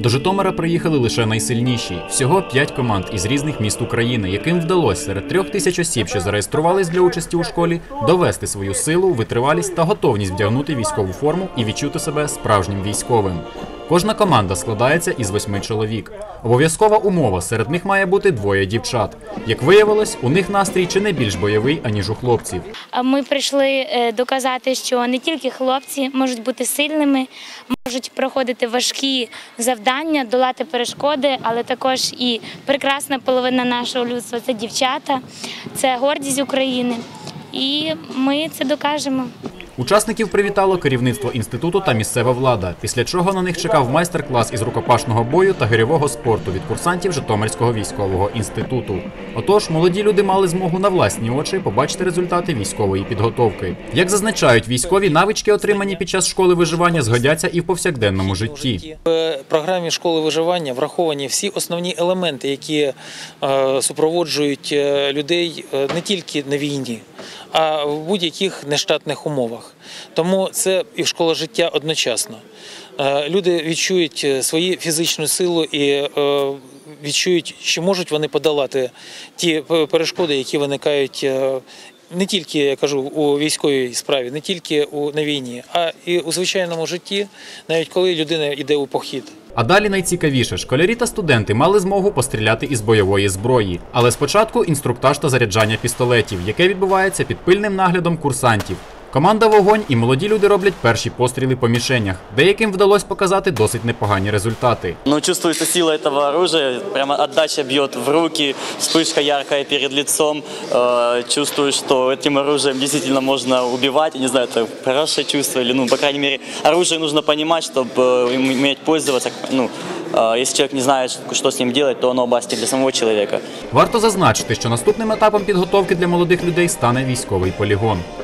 До Житомира приїхали лише найсильніші. Всього 5 команд із різних міст України, яким вдалося серед 3000 осіб, що зареєструвались для участі у школі, довести свою силу, витривалість та готовність вдягнути військову форму і відчути себе справжнім військовим. Кожна команда складається із 8 чоловік. Обов'язкова умова – серед них має бути 2 дівчат. Як виявилось, у них настрій чи не більш бойовий, аніж у хлопців. Ми прийшли доказати, що не тільки хлопці можуть бути сильними, можуть проходити важкі завдання, долати перешкоди, але також і прекрасна половина нашого людства – це дівчата, це гордість України. І ми це докажемо. Учасників привітало керівництво інституту та місцева влада, після чого на них чекав майстер-клас із рукопашного бою та гирьового спорту від курсантів Житомирського військового інституту. Отож, молоді люди мали змогу на власні очі побачити результати військової підготовки. Як зазначають військові, навички, отримані під час школи виживання, згодяться і в повсякденному житті. В програмі школи виживання враховані всі основні елементи, які супроводжують людей не тільки на війні, а в будь-яких нештатних умовах. Тому це і школа життя одночасно. Люди відчують свою фізичну силу і відчують, що можуть вони подолати ті перешкоди, які виникають не тільки, я кажу, у військовій справі, не тільки на війні, а і у звичайному житті, навіть коли людина йде у похід. А далі найцікавіше – школярі та студенти мали змогу постріляти із бойової зброї. Але спочатку інструктаж та заряджання пістолетів, яке відбувається під пильним наглядом курсантів. Команда «Вогонь» і молоді люди роблять перші постріли по мішенях. Деяким вдалося показати досить непогані результати. Чувствуется сила этого оружия, прямо отдача бьет в руки, вспышка яркая перед лицом. Чувствую, что этим оружием действительно можно убивать. Не знаю, это хорошее чувство или, по крайней мере, оружие нужно понимать, чтобы им уметь пользоваться. Если человек не знает, что с ним делать, то оно опасно для самого человека. Варто зазначити, що наступним етапом підготовки для молодих людей стане військовий полігон.